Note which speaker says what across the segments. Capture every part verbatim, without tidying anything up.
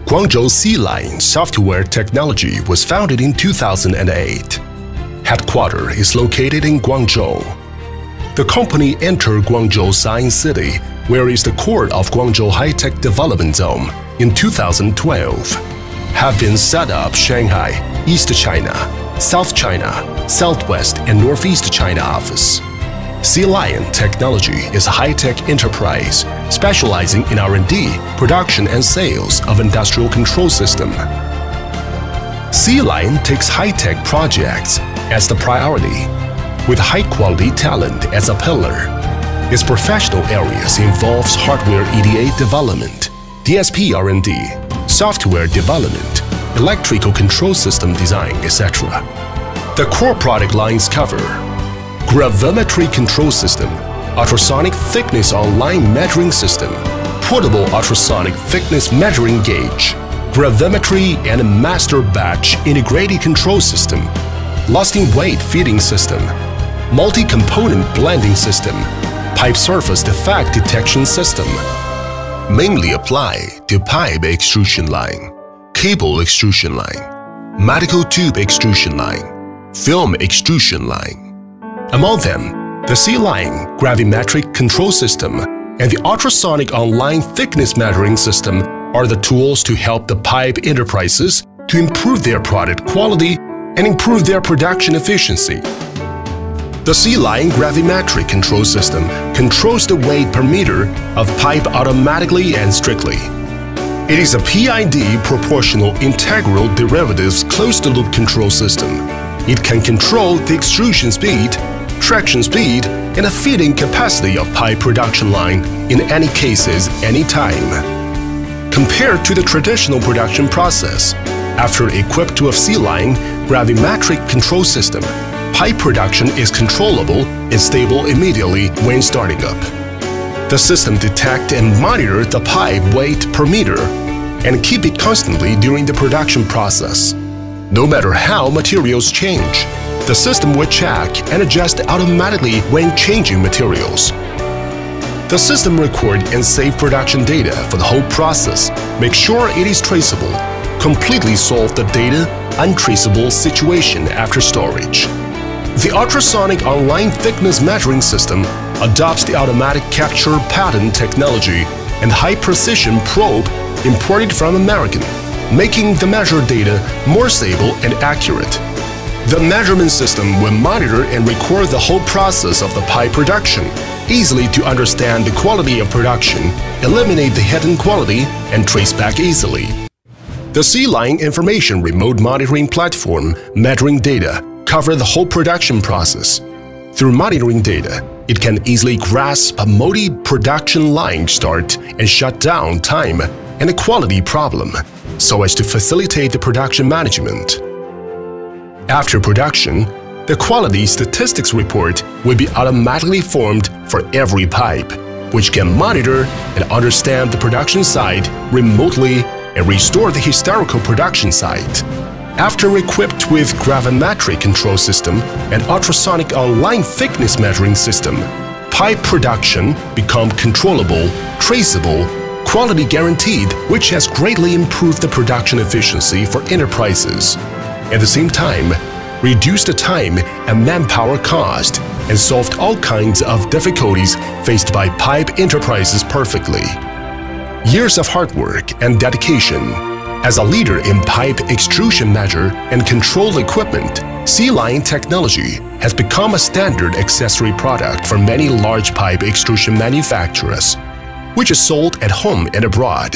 Speaker 1: Guangzhou C-Line Software Technology was founded in two thousand eight. Headquarters is located in Guangzhou. The company entered Guangzhou Science City, where is the core of Guangzhou High-Tech Development Zone, in two thousand twelve. Have been set up Shanghai, East China, South China, Southwest and Northeast China office. C-Line Technology is a high-tech enterprise specializing in R and D, production and sales of industrial control system. C-Line takes high-tech projects as the priority, with high-quality talent as a pillar. Its professional areas involves hardware E D A development, D S P R and D, software development, electrical control system design, et cetera. The core product lines cover gravimetry control system, ultrasonic thickness online measuring system, portable ultrasonic thickness measuring gauge, gravimetry and master batch integrated control system, lasting weight feeding system, multi-component blending system, pipe surface defect detection system. Mainly apply to pipe extrusion line, cable extrusion line, medical tube extrusion line, film extrusion line. Among them, the C-Line gravimetric control system and the ultrasonic online thickness measuring system are the tools to help the pipe enterprises to improve their product quality and improve their production efficiency. The C-Line gravimetric control system controls the weight per meter of pipe automatically and strictly. It is a P I D proportional integral derivatives closed-loop control system. It can control the extrusion speed, traction speed, and the feeding capacity of pipe production line in any cases, anytime. Compared to the traditional production process, after equipped with C-Line gravimetric control system, pipe production is controllable and stable immediately when starting up. The system detects and monitors the pipe weight per meter and keep it constantly during the production process. No matter how materials change, the system will check and adjust automatically when changing materials. The system records and saves production data for the whole process, make sure it is traceable, completely solve the data untraceable situation after storage. The ultrasonic online thickness measuring system adopts the automatic capture pattern technology and high-precision probe imported from American, making the measured data more stable and accurate. The measurement system will monitor and record the whole process of the pipe production, easily to understand the quality of production, eliminate the hidden quality, and trace back easily. The C-Line Information Remote Monitoring Platform measuring data cover the whole production process. Through monitoring data, it can easily grasp a multi-production line start and shut down time and a quality problem, so as to facilitate the production management. After production, the quality statistics report will be automatically formed for every pipe, which can monitor and understand the production site remotely and restore the historical production site. After equipped with gravimetric control system and ultrasonic online thickness measuring system, pipe production become controllable, traceable, quality guaranteed, which has greatly improved the production efficiency for enterprises. At the same time, reduced the time and manpower cost and solved all kinds of difficulties faced by pipe enterprises perfectly. Years of hard work and dedication. As a leader in pipe extrusion measure and control equipment, C-Line Technology has become a standard accessory product for many large pipe extrusion manufacturers, which is sold at home and abroad.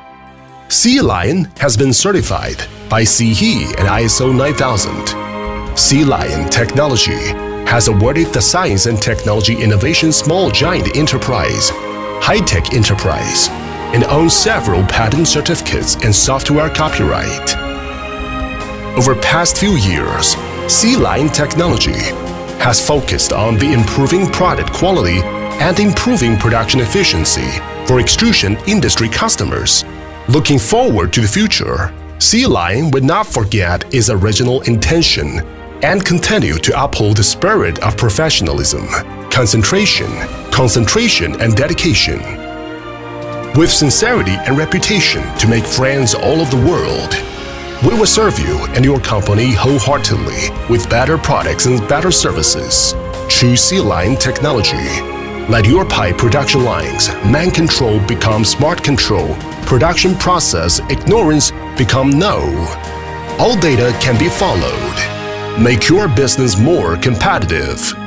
Speaker 1: C-Line has been certified by C E and I S O nine thousand. C-Line Technology has awarded the Science and Technology Innovation Small Giant Enterprise, High-Tech Enterprise, and owns several patent certificates and software copyright. Over past few years, C-Line Technology has focused on the improving product quality and improving production efficiency for extrusion industry customers. Looking forward to the future, C-Line will not forget its original intention and continue to uphold the spirit of professionalism, concentration, concentration and dedication. with sincerity and reputation to make friends all over the world. We will serve you and your company wholeheartedly with better products and better services. Choose C-Line Technology. Let your pipe production lines, man control become smart control, production process ignorance become no. All data can be followed. Make your business more competitive.